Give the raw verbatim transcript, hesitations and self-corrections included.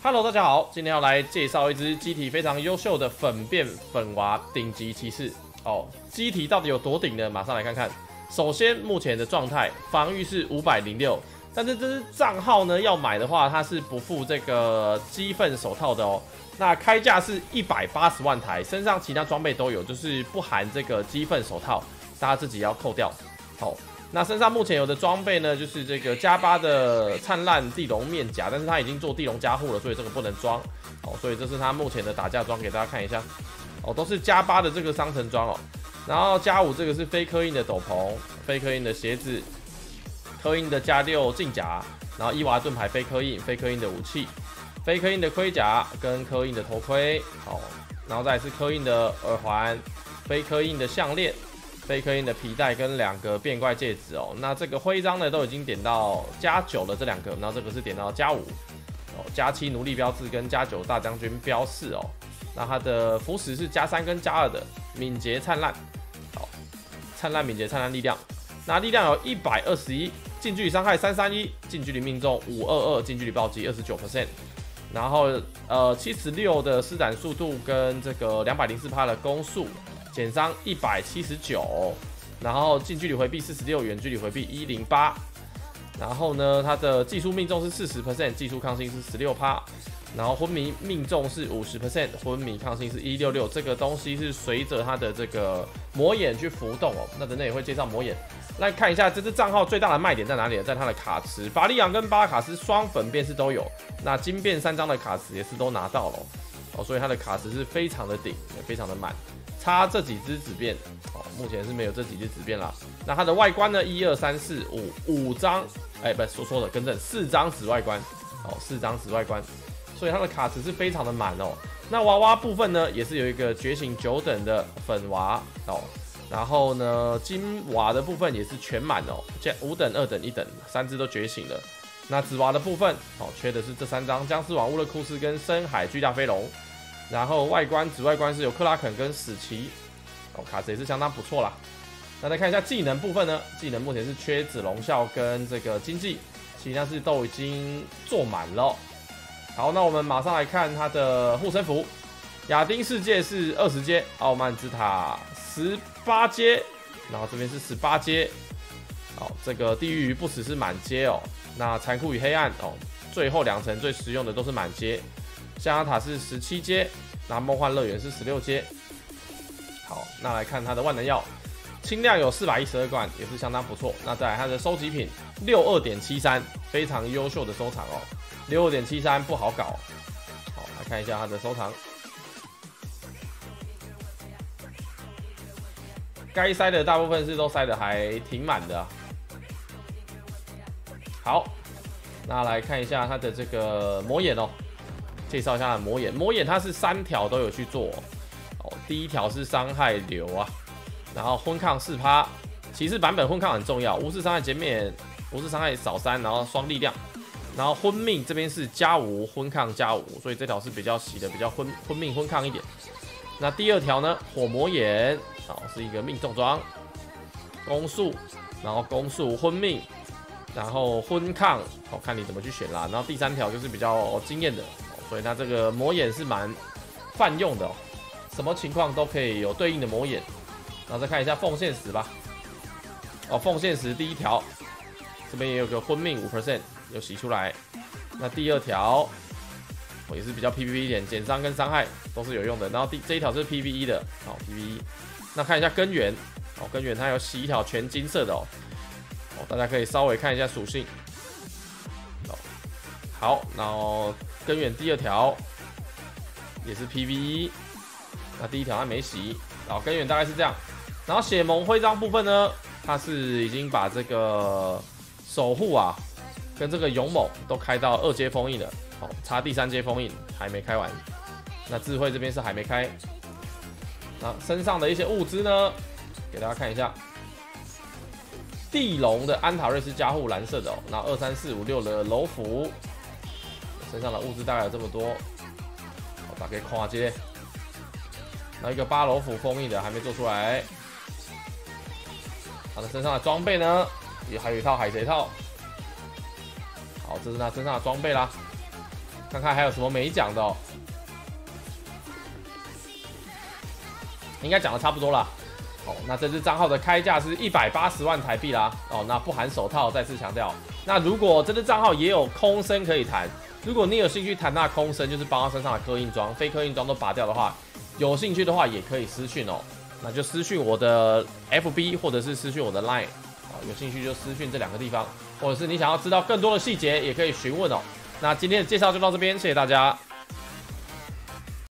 Hello， 大家好，今天要来介绍一只机体非常优秀的粉变粉娃顶级骑士哦。机体到底有多顶呢？马上来看看。首先，目前的状态，防御是五百零六，但是这只账号呢，要买的话，它是不附这个鸡粪手套的哦。那开价是一百八十万台，身上其他装备都有，就是不含这个鸡粪手套，大家自己要扣掉。好、哦。 那身上目前有的装备呢，就是这个加八的灿烂地龙面甲，但是它已经做地龙加护了，所以这个不能装哦。所以这是它目前的打架装，给大家看一下哦，都是加八的这个商城装哦。然后加五这个是非刻印的斗篷，非刻印的鞋子，刻印的加六镜甲，然后伊娃盾牌非刻印，非刻印的武器，非刻印的盔甲跟刻印的头盔哦，然后再来是刻印的耳环，非刻印的项链。 非刻印的皮带跟两个变怪戒指哦，那这个徽章呢都已经点到加九了这两个，然后这个是点到加五哦，加七奴隶标志跟加九大将军标示哦，那它的符石是加三跟加二的，敏捷灿烂，好，灿烂敏捷灿烂力量，那力量有一百二十一，近距离伤害三三一，近距离命中五二二，近距离暴击 百分之二十九， 然后呃七十六的施展速度跟这个两百零四%的攻速。 减伤一百七十九，然后近距离回避四十六，远距离回避一零八，然后呢，它的技术命中是 百分之四十， 技术抗性是 百分之十六， 然后昏迷命中是 百分之五十， 昏迷抗性是一百六十六，这个东西是随着它的这个魔眼去浮动哦。那等等也会介绍魔眼。来看一下这支账号最大的卖点在哪里？在它的卡池，法利昂跟巴卡斯双粉变是都有，那金变三张的卡池也是都拿到了哦，所以它的卡池是非常的顶，也非常的满。 差这几只紫变哦，目前是没有这几只紫变啦。那它的外观呢？一二三四五五张，哎，不是说错了，更正，四张紫外观哦，四张紫外观，所以它的卡池是非常的满哦。那娃娃部分呢，也是有一个觉醒九等的粉娃哦，然后呢，金娃的部分也是全满哦，这五等、二等、一等，三只都觉醒了。那紫娃的部分哦，缺的是这三张僵尸王乌勒库斯跟深海巨大飞龙。 然后外观紫外观是有克拉肯跟史奇，哦，卡池也是相当不错啦。那再看一下技能部分呢，技能目前是缺紫龙啸跟这个经济，其他是都已经做满了。好，那我们马上来看它的护身符，亚丁世界是二十阶，傲慢之塔十八阶，然后这边是十八阶。好，这个地狱不死是满阶哦，那残酷与黑暗哦，最后两层最实用的都是满阶。 象牙塔是十七阶，那梦幻乐园是十六阶。好，那来看它的万能药，轻量有四百一十二罐，也是相当不错。那再来它的收集品六二点七三，非常优秀的收藏哦。六二点七三不好搞。好，来看一下它的收藏，该塞的大部分是都塞的还挺满的、啊。好，那来看一下它的这个魔眼哦。 介绍一下魔眼，魔眼它是三条都有去做哦。第一条是伤害流啊，然后昏抗四趴，骑士版本昏抗很重要，无视伤害减免，无视伤害少三，然后双力量，然后昏命这边是加五昏抗加五，所以这条是比较洗的比较昏昏命昏抗一点。那第二条呢，火魔眼哦是一个命中装，攻速，然后攻速昏命，然后昏抗，哦看你怎么去选啦。然后第三条就是比较惊艳的。 所以它这个魔眼是蛮泛用的哦，什么情况都可以有对应的魔眼。然后再看一下奉献石吧。哦，奉献石第一条，这边也有个昏命 百分之五 有洗出来。那第二条，哦也是比较 P V P 一点，减伤跟伤害都是有用的。然后第这一条是 P V E 的，好 P V E。那看一下根源，哦根源它有洗一条全金色的哦，哦大家可以稍微看一下属性。哦好，然后。 根源第二条也是 P V E， 那第一条还没洗，然后根源大概是这样。然后血盟徽章部分呢，它是已经把这个守护啊跟这个勇猛都开到二阶封印了，哦，差第三阶封印还没开完。那智慧这边是还没开。那身上的一些物资呢，给大家看一下。地龙的安塔瑞斯加护蓝色的哦，然后二三四五六的楼符。 身上的物资大概有这么多，我打开看这，然后一个八楼府封印的还没做出来。他的身上的装备呢，也还有一套海贼套。好，这是他身上的装备啦。 看看还有什么没讲的哦。应该讲的差不多啦。哦，那这支账号的开价是一百八十万台币啦。哦，那不含手套，再次强调。那如果这支账号也有空身可以弹，如果你有兴趣弹那空身，就是帮他身上的刻印装、非刻印装都拔掉的话，有兴趣的话也可以私讯哦。那就私讯我的 F B 或者是私讯我的 Line。哦，有兴趣就私讯这两个地方，或者是你想要知道更多的细节，也可以询问哦。那今天的介绍就到这边，谢谢大家。